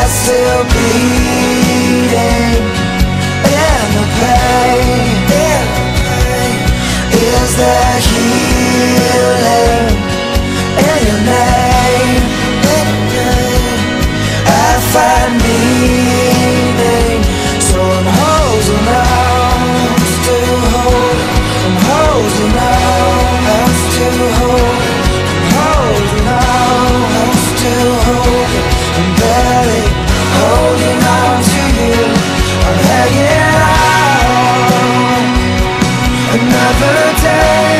still bleeding, and the pain is the healing in your name. I find meaning, so I'm holding on, still holding. I'm holding on, I'm still holding. I'm holding on, I'm still holding. I'm barely holding on to you. I'm hanging on another day,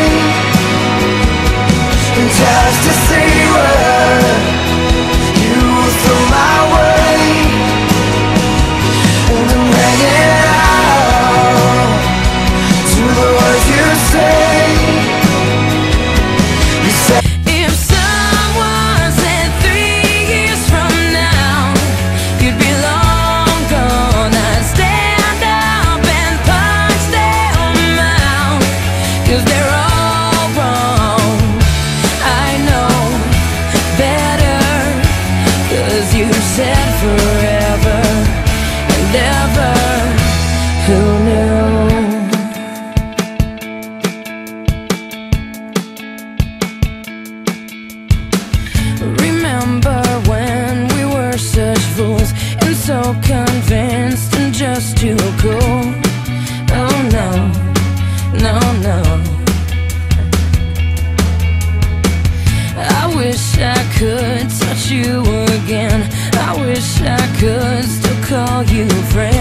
just to see what you throw my way. And I'm hanging on to the words you say. You say If someone said 3 years from now you'd be long gone, I'd stand up and punch them out, 'cause they're all wrong. I know better, 'cause you said forever and ever. Who knew? Remember when we were such fools and so convinced and just too cool? Oh no, no, no. I wish I could touch you again. I wish I could still call you friend.